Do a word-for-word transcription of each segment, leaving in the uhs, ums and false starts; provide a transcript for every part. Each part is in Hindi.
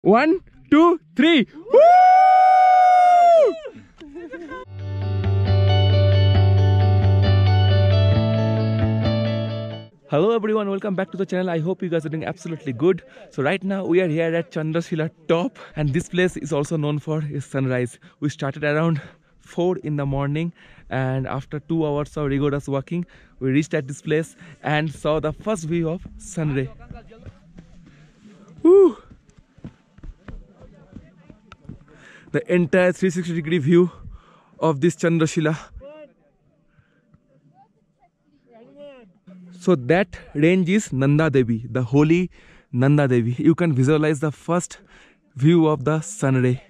One, two, three. Woo! Hello everyone, welcome back to the channel. I hope you guys are doing absolutely good. So right now we are here at Chandrashila Top, and this place is also known for its sunrise. We started around four in the morning, and after two hours of rigorous walking, we reached at this place and saw the first view of sunray. Woo! The entire three sixty degree view of this Chandrashila. So that range is Nanda Devi, the holy Nanda Devi. You can visualize the first view of the sun ray.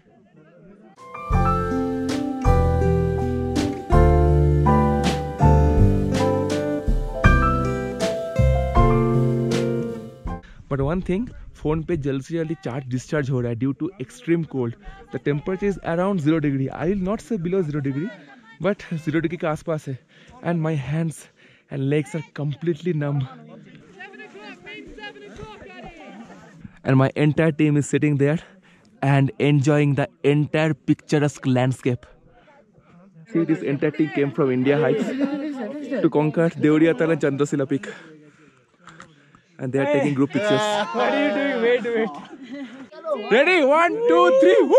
But one thing, phone पे जल्दी से जल्दी चार्ज डिस्चार्ज हो रहा है due to extreme cold. The temperature is around zero degree. I will not say below zero degree, but zero degree के आसपास है. And my hands and legs are completely numb. And my entire team is sitting there and enjoying the entire picturesque landscape. See, this entire team came from India Heights to conquer Deuriatal and Chandrashila Peak. And they are taking group pictures. What are you doing? Wait, wait. Ready? One, two, three. Woo!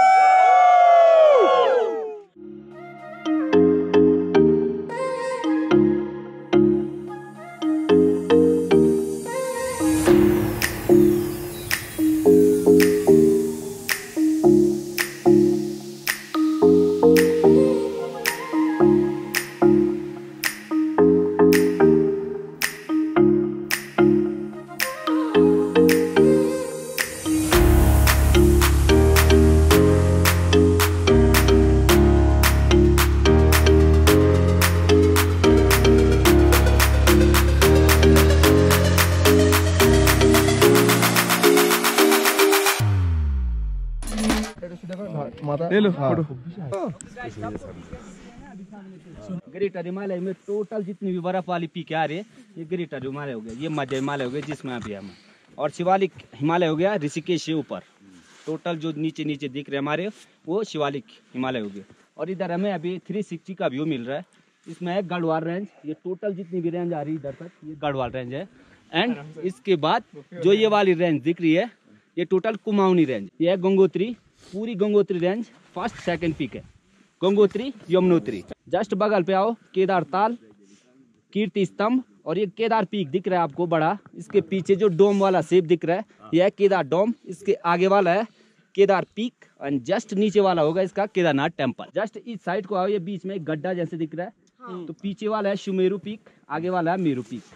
Greater Himalaya में टोटल जितनी भी बर्फ वाली पीक आ रही है, ये ग्रेटर हिमालय हो गया, ये मध्य हिमालय हो गया जिसमें अभी हम, और शिवालिक हिमालय हो गया ऋषिकेश से ऊपर. टोटल जो नीचे नीचे दिख रहे हमारे वो शिवालिक हिमालय हो गया. और इधर हमें अभी थ्री सिक्सटी का व्यू मिल रहा है. इसमें है गढ़वाल रेंज. ये टोटल जितनी भी रेंज आ रही है इधर तक ये गढ़वाल रेंज है. एंड इसके बाद जो ये वाली रेंज दिख रही है ये टोटल कुमाऊनी रेंज. ये है गंगोत्री, पूरी Gangotri range first second peak है. गंगोत्री यमुनोत्री. जस्ट बगल पे आओ केदार ताल, कीर्ति स्तंभ, और ये केदार पीक दिख रहा है आपको बड़ा. इसके पीछे जो डोम वाला शेप दिख रहा है यह है केदार डोम. इसके आगे वाला है केदार पीक, एंड जस्ट नीचे वाला होगा इसका केदारनाथ टेम्पल. जस्ट इस साइड को आओ, ये बीच में एक गड्ढा जैसे दिख रहा है. हाँ. तो पीछे वाला है सुमेरु पीक, आगे वाला है मेरू पीक.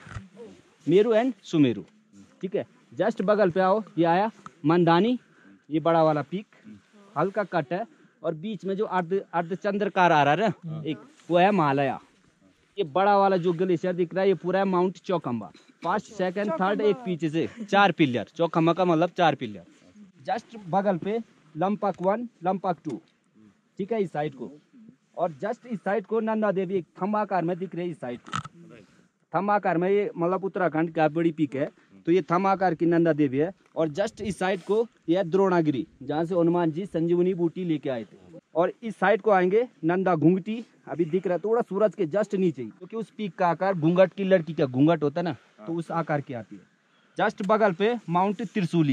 मेरू एंड सुमेरु, ठीक है. जस्ट बगल पे आओ, ये आया मंदानी, ये बड़ा वाला पीक, हल्का कट है. और बीच में जो अर्ध अर्धचंद्रकार आ रहा है एक, वो है महालया. ये बड़ा वाला जो ग्लेशियर दिख रहा है ये पूरा है mount Chaukhamba. First second third एक पीछे से चार पिलर. चौखंबा का मतलब चार पिलर. जस्ट बगल पे लंपक वन लंपक टू, ठीक है, इस साइड को. और जस्ट इस साइड को नंदा देवी एक थम्बाकार में दिख रही है. इस साइड को थम्बाकार में, ये मतलब उत्तराखंड का बड़ी पीक है, तो ये थमाकार की नंदा देवी है. और जस्ट इस साइड को यह द्रोणागिरी, जहाँ से हनुमान जी संजीवनी बूटी लेके आए थे. और इस साइड को आएंगे नंदा घुंगटी, अभी दिख रहा है थोड़ा सूरज के जस्ट नीचे ही, क्योंकि उस पीक का आकार घूंघट की लड़की का घूंघट होता है ना, तो उस आकार की आती है. जस्ट बगल पे mount Trishuli.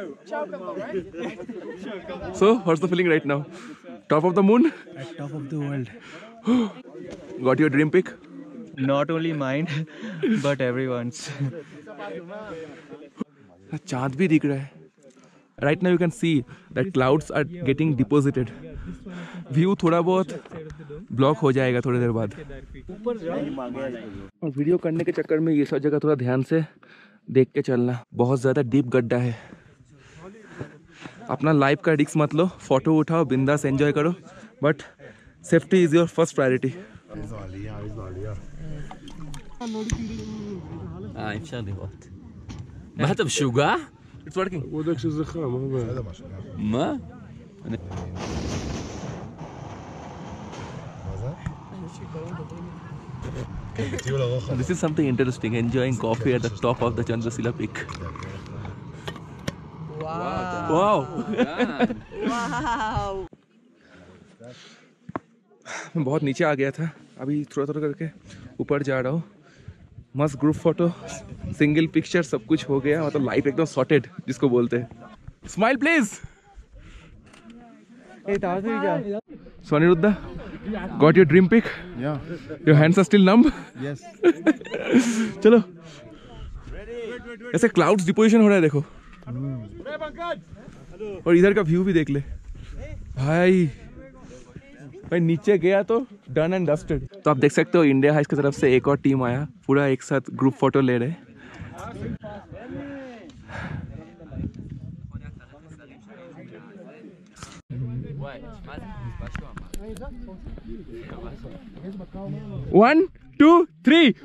So, what's the feeling right now? Top of the moon? At top of the world. Got your dream pick? Not only mine, but everyone's. चांद भी दिख रहा है. Right now you can see that clouds are getting deposited. View थोड़ा बहुत ब्लॉक हो जाएगा थोड़ी देर बाद. और वीडियो करने के चक्कर में ये सब जगह थोड़ा ध्यान से देख के चलना. बहुत ज़्यादा डीप गड्ढा है. अपना लाइफ का रिस्क मत लो, फोटो उठाओ, बिंदास एंजॉय करो, but safety is your first priority. אה, אפשר לראות. מה אתה משוגע? It's working. הוא בודק שזה חם, מה? This is something interesting, enjoying coffee at the top of the Chandrashila Peak. Wow. Wow. Wow. मैं बहुत नीचे आ गया था, अभी थोड़ा थोड़ा करके ऊपर जा रहा हूँ। मस्त ग्रुप फोटो, सिंगल पिक्चर, सब कुछ हो गया। मतलब लाइफ एकदम सॉर्टेड जिसको बोलते हैं। Smile please. Swaniruddha, got your dream pic? Yeah. Your hands are still numb? Yes. चलो, ऐसे क्लाउड्स डिपोजिशन हो रहा है देखो। और इधर का व्यू भी देख ले भाई। भाई नीचे गया तो डन एंड डस्टेड। तो आप देख सकते हो इंडिया हाइस की तरफ से एक और टीम आया, पूरा एक साथ ग्रुप फोटो ले रहे। One two three.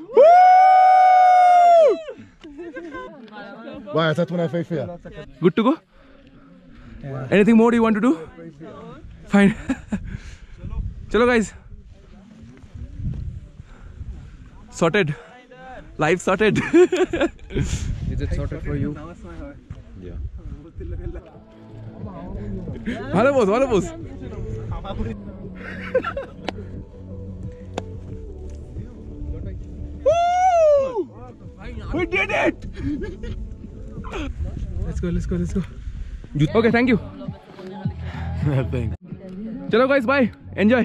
Vai, essa turma é feia, feia. Good to go? Anything more you want to do? Fine. Chalo guys. Sorted. Life sorted. Is it sorted for you? Yeah. Hello boss, hello boss. Woo! We did it! Let's go, let's go, let's go. Okay, thank you. Thanks. Chalo guys, bye. Enjoy.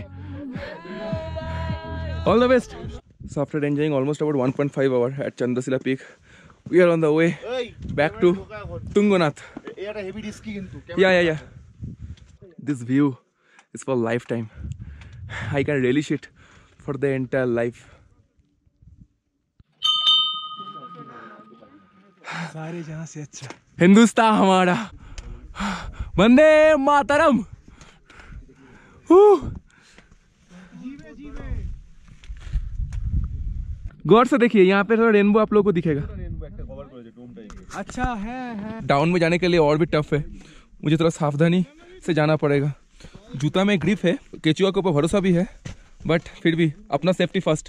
All the best. So after enjoying almost about one point five hour at Chandrashila Peak, we are on the way back to Tungnath. Yeah, yeah, yeah. This view is for lifetime. I can relish it for the entire life. सारे जहाँ से अच्छा हिंदुस्तान हमारा, वंदे मातरम। गौर से देखिए, यहाँ पे थोड़ा रेनबो आप लोगों को दिखेगा। अच्छा है, है। डाउन में जाने के लिए और भी टफ है, मुझे थोड़ा सावधानी से जाना पड़ेगा। जूता में ग्रिप है, केचुआ के ऊपर भरोसा भी है, बट फिर भी अपना सेफ्टी फर्स्ट।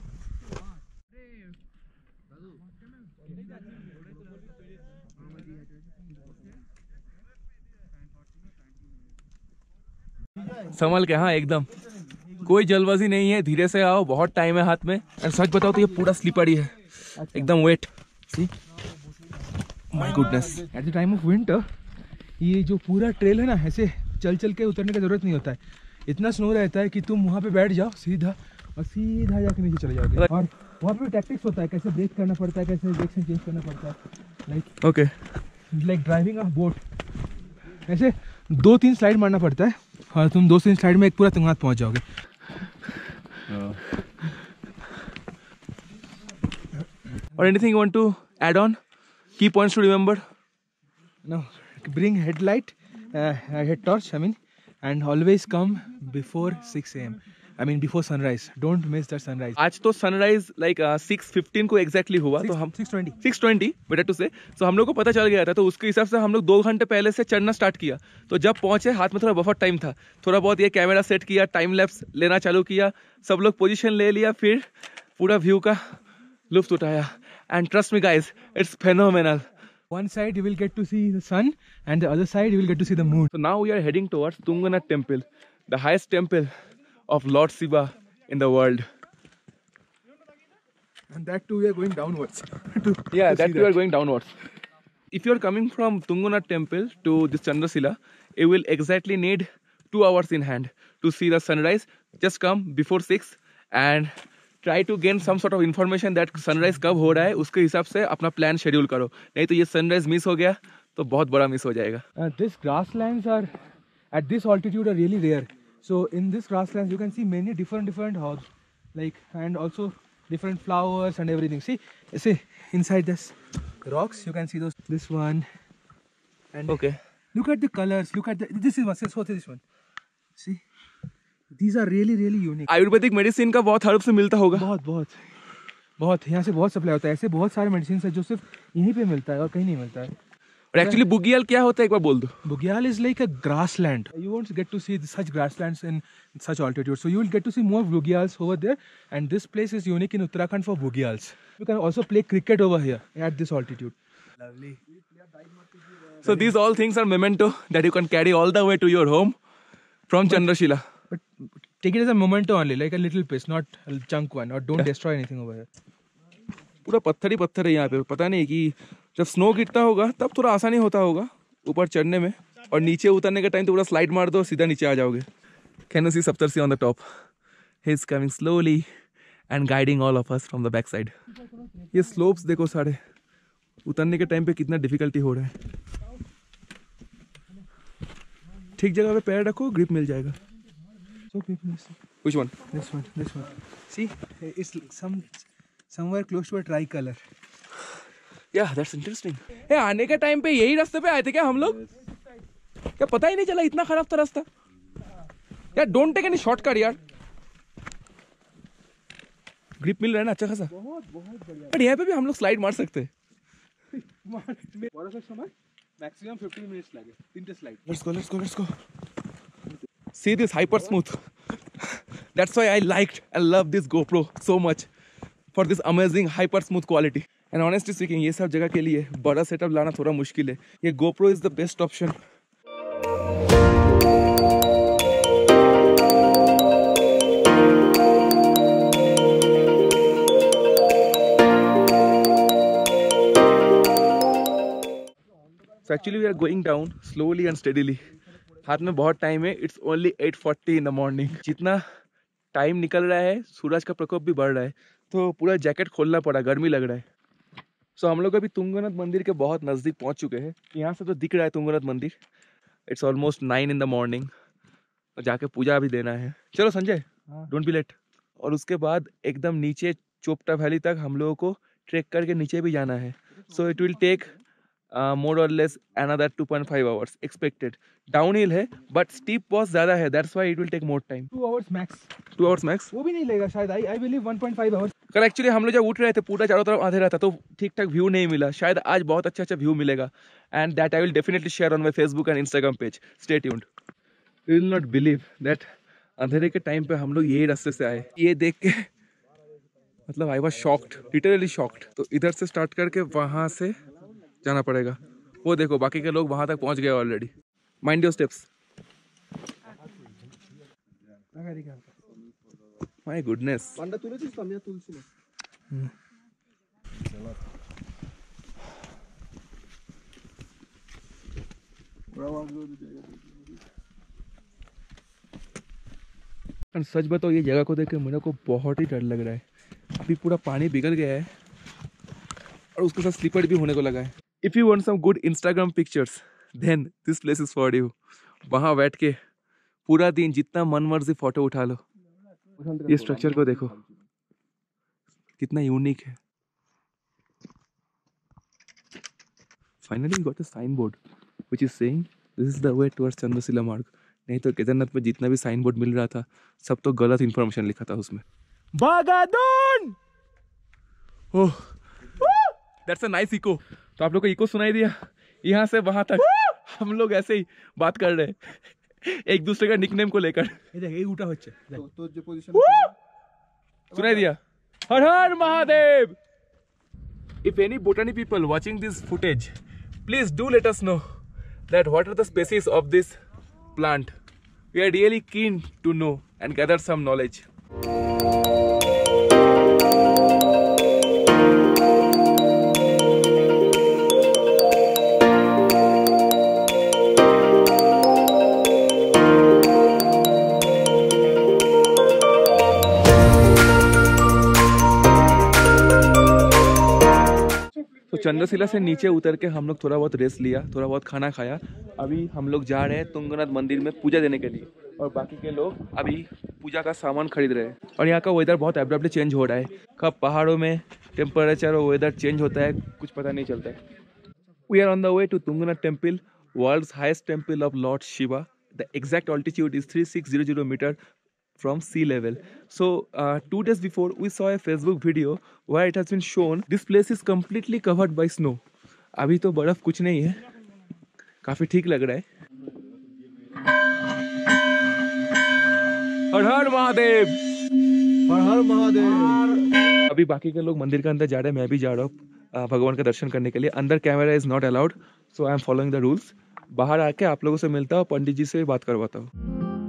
संभल के, हाँ एकदम कोई जल्दबाजी नहीं है, धीरे से आओ, बहुत टाइम है हाथ में। और सच बताओ तो ये पूरा स्लिपरी है, एकदम wet. See my goodness. At the time of winter ये जो पूरा ट्रेल है ना, ऐसे चल चल के उतरने की जरूरत नहीं होता है। इतना स्नो रहता है कि तुम वहाँ पे बैठ जाओ सीधा और सीधा जाके नीचे चले जाओगे। और वहाँ पे टैक्टिक्स होता है, कैसे ब्रेक करना पड़ता है, कैसे डायरेक्शन चेंज करना पड़ता है। Like okay, like driving a boat. ऐसे दो तीन स्लाइड मारना पड़ता है और तुम दो तीन स्लाइड में एक पूरा तुंगनाथ पहुँच जाओगे। और anything you want to add on? Key points to remember? No, bring headlight, uh, head torch, I mean, and always come before six A M I mean before sunrise. Don't miss that sunrise. आज तो सनराइज लाइक सिक्स फिफ्टीन को एग्जैक्टली हुआ, तो हम six twenty. Six twenty better to से। तो हम लोग को पता चल गया था, तो उसके हिसाब से हम लोग दो घंटे पहले से चढ़ना स्टार्ट किया। तो जब पहुंचे हाथ में थोड़ा बफर टाइम था, थोड़ा बहुत ये कैमरा सेट किया, टाइम लैप्स लेना चालू किया, सब लोग पोजीशन ले लिया, फिर पूरा व्यू का लुत्फ उठाया। And trust me guys, it's phenomenal. One side you will get to see the sun, and the other side you will get to see the moon. So now we are heading towards Tungnath temple, the highest temple of Lord Shiva in the world. And that too we are going downwards. to, Yeah, to that see we are going downwards. If you are coming from Tungnath temple to this Chandrashila, you will exactly need two hours in hand to see the sunrise. Just come before six and try to gain some sort of information that sunrise कब हो रहा है, उसके हिसाब से अपना प्लान शेड्यूल करो, नहीं तो ये सनराइज मिस हो गया तो बहुत बड़ा मिस हो जाएगा। Uh, these grasslands are at this altitude are really rare. So in this grasslands you can see many different different herbs, like, and also different flowers and everything. See, see inside this rocks you can see those. This one, and Okay. look at the colors. Look at the, this is one. What is this one? See, these are really really unique. Ayurvedic medicine का बहुत हर्ब से मिलता होगा। बहुत बहुत बहुत यहाँ से बहुत सप्लाई होता है। ऐसे बहुत सारे मेडिसिन है जो सिर्फ यहीं पे मिलता है और कहीं नहीं मिलता है। और एक्चुअली बुगियाल क्या होता है एक बार बोल दो। Bugyal is like a grassland. You won't get to see such grasslands in such altitude. So you will get to see more bugyals over there. And this place is unique in Uttarakhand for bugyals. You can also play cricket over here at this altitude. Lovely. So these all things are memento that you can carry all the way to your home from Chandrashila. But take it as a memento only, like a little piece, not a chunk one, or don't destroy anything over here. पूरा पत्थर ही पत्थर है यहाँ पे. पता नहीं कि जब स्नो गिरता होगा तब थोड़ा आसानी होता होगा ऊपर चढ़ने में, और नीचे उतरने का टाइम तो पूरा स्लाइड मार दो सीधा नीचे आ जाओगे. Can you see Saptarsi on the top? He is coming slowly and guiding all of us from the back side. ये slopes देखो सारे, उतरने के टाइम पे कितना डिफिकल्टी हो रहा है. ठीक जगह पे पैर रखो, ग्रिप मिल जाएगा. So people, Which one? this one, this one. See, it's some somewhere close to a tricolor. Yeah, that's interesting. ये आने के टाइम पे यही रास्ते पे आए थे क्या हम लोग? क्या पता ही नहीं चला इतना खराब था रास्ता. यार डोंट टेक एनी शॉर्टकट यार. ग्रिप मिल रहा है ना अच्छा खासा. बहुत बहुत बढ़िया. बट यहाँ पे भी हम लोग स्लाइड मार सकते हैं. बड़ा समय मैक्सिमम fifteen मिनट्स लगे तीनटे slide. Let's go, let's go, let's go. See this hyper smooth. That's why I liked and love this GoPro so much for this amazing hyper smooth quality. And honestly speaking, ये सब जगह के लिए बड़ा सेटअप लाना थोड़ा मुश्किल है. ये GoPro is the best option. So actually we are going down slowly and steadily. हाथ में बहुत टाइम है. It's only eight forty in the morning. जितना टाइम निकल रहा है सूरज का प्रकोप भी बढ़ रहा है, तो पूरा जैकेट खोलना पड़ा, गर्मी लग रहा है. सो so, हम लोग अभी तुंगनाथ मंदिर के बहुत नज़दीक पहुंच चुके हैं. यहाँ से तो दिख रहा है तुंगनाथ मंदिर. It's almost nine in the morning. जाके पूजा भी देना है. चलो संजय, डोंट बी लेट. और उसके बाद एकदम नीचे चोपटा वैली तक हम लोगों को ट्रेक करके नीचे भी जाना है. So it will take Uh, more or less another two point five hours expected. Downhill है but steep बहुत ज़्यादा है, that's why it will take more time. Two hours max. Two hours max. वो भी नहीं लेगा शायद. I I believe one point five hours. कल एक्चुअली हम लोग जब उठ रहे थे पूरा चारों तरफ अंधेरा था, तो ठीक ठाक व्यू नहीं मिला. शायद आज बहुत अच्छा अच्छा व्यू मिलेगा. And that I will definitely share on my Facebook and Instagram page. Stay tuned. You will not believe that अंधेरे के टाइम पे हम लोग यही रास्ते से आए. ये देख के मतलब I was shocked, literally shocked. तो इधर से स्टार्ट करके वहाँ से जाना पड़ेगा. वो देखो बाकी के लोग वहां तक पहुंच गए already. Mind your steps. My goodness. सच बताओ ये जगह को देख के मेरे को बहुत ही डर लग रहा है. अभी पूरा पानी पिघल गया है और उसके साथ स्लीपर भी होने को लगा है. If you want some good Instagram pictures, then this place is for you. वहाँ बैठ के पूरा दिन जितना मन मर्जी फोटो उठा लो. ये स्ट्रक्चर को देखो कितना यूनिक है. Finally we got a signboard which is saying this is the way towards Chandrashila Marg. नहीं तो केदारनाथ में जितना भी साइन बोर्ड मिल रहा था सब तो गलत इन्फॉर्मेशन लिखा था उसमें. बागादून. Oh, that's a nice echo. तो आप लोग को इको सुनाई दिया. यहाँ से वहां तक हम लोग ऐसे ही बात कर रहे हैं एक दूसरे का निकनेम को लेकर. सुनाई दिया. हर हर Mahadev. If any botany people watching this footage, please do let us know that what are the species of this plant. We are really keen to know and gather some knowledge. तो चंद्रशिला से नीचे उतर के हम लोग थोड़ा बहुत रेस्ट लिया, थोड़ा बहुत खाना खाया. अभी हम लोग जा रहे हैं तुंगनाथ मंदिर में पूजा देने के लिए, और बाकी के लोग अभी पूजा का सामान खरीद रहे हैं. और यहाँ का वेदर बहुत एब्रप्टली चेंज हो रहा है. कब पहाड़ों में टेम्परेचर और वेदर चेंज होता है कुछ पता नहीं चलता है. We are on the way to Tungnath temple, world's highest temple of lord Shiva. The exact altitude is three six zero zero meter from sea level. So uh, two days before we saw a Facebook video where it has been shown this place is completely covered by snow. अभी तो बर्फ कुछ नहीं है, काफी ठीक लग रहा है. हर हर महादेव. हर हर महादेव. अभी बाकी के लोग मंदिर के अंदर जा रहे हैं, मैं भी जा रहा हूँ. भगवान का दर्शन करने के लिए। अंदर camera is not allowed, so I am following the rules. बाहर आके आप लोगों से मिलता हूँ, पंडित जी से बात करवाता हूँ।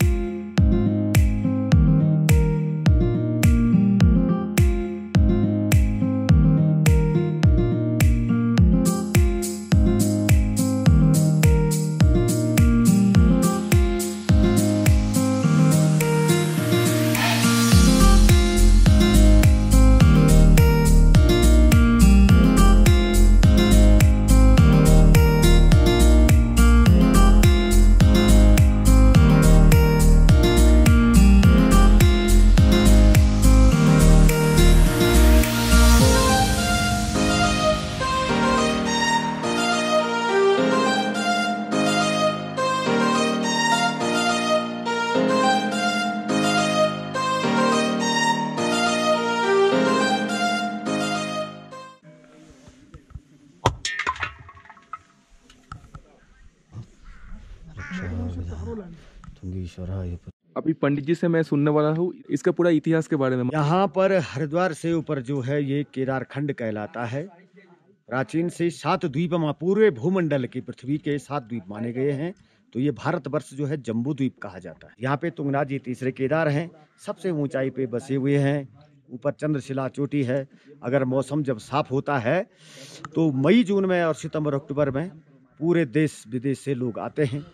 अभी पंडित जी से मैं सुनने वाला हूँ इसका पूरा इतिहास के बारे में। यहाँ पर हरिद्वार से ऊपर जो है ये केदारखंड कहलाता है। प्राचीन से सात द्वीप पूरे भूमंडल की पृथ्वी के सात द्वीप माने गए हैं, तो ये भारतवर्ष जो है जम्बू द्वीप कहा जाता है। यहाँ पे तुंगनाथ जी तीसरे केदार हैं, सबसे ऊंचाई पे बसे हुए हैं। ऊपर चंद्रशिला चोटी है। अगर मौसम जब साफ होता है तो मई जून में और सितंबर अक्टूबर में पूरे देश विदेश से लोग आते हैं,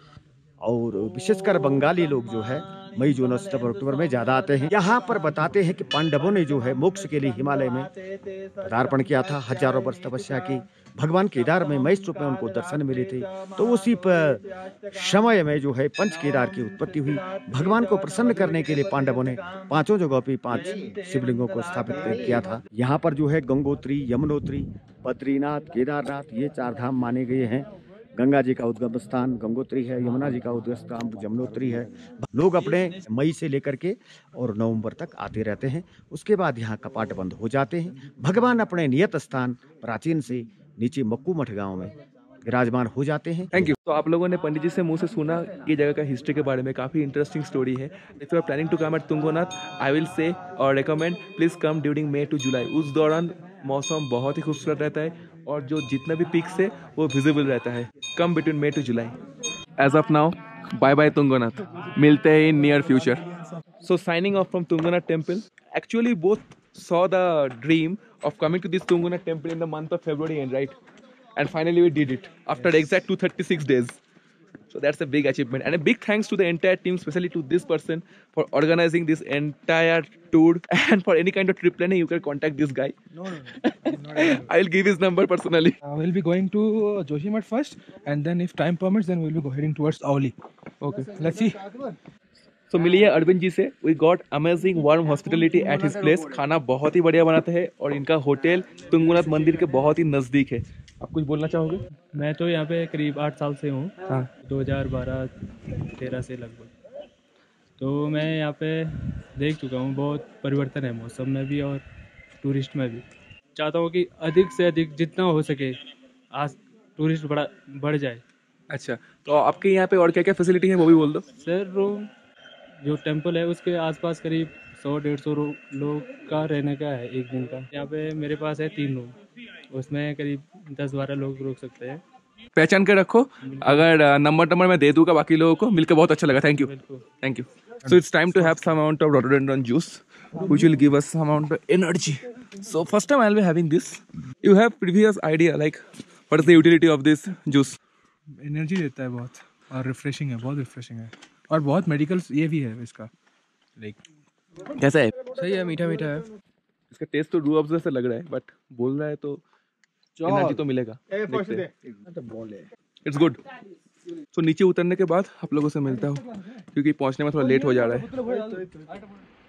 और विशेषकर बंगाली लोग जो है मई जून और सितंबर अक्टूबर में ज्यादा आते हैं। यहाँ पर बताते हैं कि पांडवों ने जो है मोक्ष के लिए हिमालय में पदार्पण किया था। हजारों वर्ष तपस्या की, भगवान केदार में महेश रूप में उनको दर्शन मिले थे। तो उसी पर समय में जो है पंच केदार की उत्पत्ति हुई। भगवान को प्रसन्न करने के लिए पांडवों ने पांचों जगहों पे पांच शिवलिंगों को स्थापित किया था। यहाँ पर जो है गंगोत्री, यमुनोत्री, बद्रीनाथ, केदारनाथ ये चार धाम माने गए हैं। गंगा जी का उद्गम स्थान गंगोत्री है, यमुना जी का उद्गम स्थान यमुनोत्री है। लोग अपने मई से लेकर के और नवंबर तक आते रहते हैं। उसके बाद यहाँ कपाट बंद हो जाते हैं। भगवान अपने नियत स्थान प्राचीन से नीचे मक्कू मठ गांव में विराजमान हो जाते हैं। Thank you. तो आप लोगों ने पंडित जी से मुंह से सुना ये जगह का हिस्ट्री के बारे में, काफी इंटरेस्टिंग स्टोरी है। If you are planning to come at Tungnath, I will say और recommend please come during May to July. उस दौरान मौसम बहुत ही खूबसूरत रहता है और जो जितना भी पिक्स है वो विजिबल रहता है। Come between May to July. As of now bye bye Tungnath, मिलते हैं in near future. So signing off from Tungnath temple. Actually both saw the dream of coming to this Tungnath temple in the month of February end, right? And finally we did it after exact two hundred thirty-six days. So that's a big achievement, and a big thanks to the entire team, especially to this person for organizing this entire tour. And for any kind of trip planning, you can contact this guy. No, no, no. Not at all. I'll give his number personally. Uh, we'll be going to uh, Joshimath first, and then if time permits, then we'll be heading towards Auli. Okay. Let's see. So मिलिए अरविंद जी से। We got amazing warm hospitality at his place. खाना बहुत ही बढ़िया बनाते हैं और इनका होटल तुंगनाथ मंदिर के बहुत ही नज़दीक है। आप कुछ बोलना चाहोगे? मैं तो यहाँ पे करीब आठ साल से हूँ। हाँ। दो हज़ार बारह तेरह से लगभग। तो मैं यहाँ पे देख चुका हूँ, बहुत परिवर्तन है मौसम में भी और टूरिस्ट में भी। चाहता हूँ कि अधिक से अधिक जितना हो सके आज टूरिस्ट बढ़ा बढ़ जाए। अच्छा, तो आपके यहाँ पे और क्या क्या फैसिलिटी है वो भी बोल दो। सर, रूम जो टेंपल है उसके आसपास करीब सौ डेढ़ सौ लोग का रहने का है एक दिन का। यहाँ पे मेरे पास है तीन रूम, उसमें करीब दस बारह लोग रुक सकते हैं। पहचान के रखो, अगर नंबर नंबर मैं दे दूंगा बाकी लोगों को। मिलकर बहुत अच्छा लगा। Thank you, thank you. So it's time to have some amount of rhododendron juice which will give us some amount of energy. So first time I'll be having this. You have previous idea like what is the utility of this juice? Energy देता है बहुत और रिफ्रेशिंग है, बहुत रिफ्रेशिंग है और बहुत मेडिकल ये भी है इसका। लाइक कैसा है? सही है, मीठा मीठा है। इसका टेस्ट तो रू अफ़ज़ा से लग रहा है, बट बोल रहा है तो एनर्जी तो मिलेगा। It's good. सो नीचे उतरने के बाद आप लोगों से मिलता हूँ क्योंकि पहुँचने में थोड़ा लेट हो जा रहा है।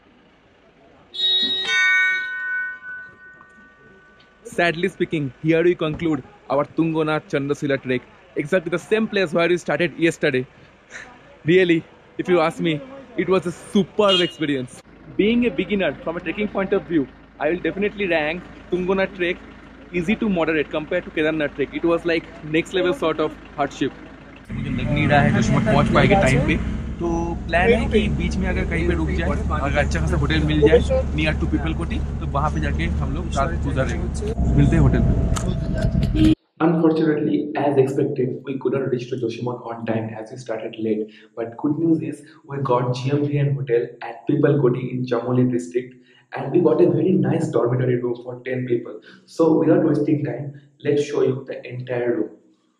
Sadly speaking, here we conclude our Tungnath Chandrashila trek. Exactly the same place where we started yesterday. Really, if you ask me, it was a superb experience. Being a beginner from a trekking point of view, I will definitely rank Tungnath trek easy to moderate compared to Kedarnath trek. It was like next level sort of hardship. मुझे लग नहीं रहा है जोशीमठ पहुंच पाएंगे टाइम पे, तो प्लान है कि बीच में अगर कहीं पे रुक जाए, अगर अच्छा खासा होटल मिल जाए नियर टू पीपल कोटी, तो वहाँ पे जाके हम लोग रात गुजारेंगे। मिलते हैं होटल में। Unfortunately, as expected, we couldn't reach to Joshimon on time as we started late. But good news is we got G M V N Hotel at People Koti in Chamoli district, and we got a very nice dormitory room for ten people. So without wasting time, let's show you the entire room.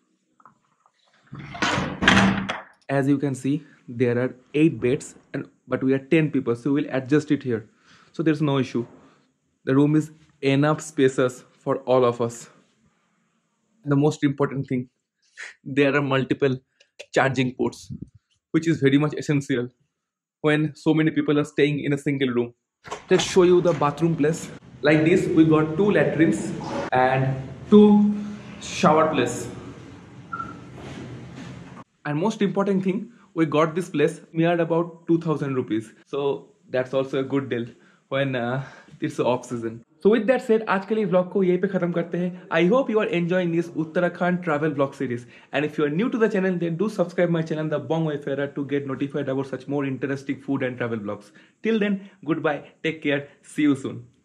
As you can see, there are eight beds, and but we are ten people, so we'll adjust it here. So there's no issue. The room is enough spacious for all of us. The most important thing, there are multiple charging ports, which is very much essential when so many people are staying in a single room. Let's show you the bathroom place. Like this, we got two latrines and two shower place. And most important thing, we got this place near about two thousand rupees. So that's also a good deal when uh, it's off season. So with that said, आज के लिए vlog को यहीं पे खत्म करते हैं. I hope you are enjoying this Uttarakhand travel vlog series. And if you are new to the channel, then do subscribe my channel, The Bong Wayfarer, to get notified about such more interesting food and travel vlogs. Till then, goodbye, take care, see you soon.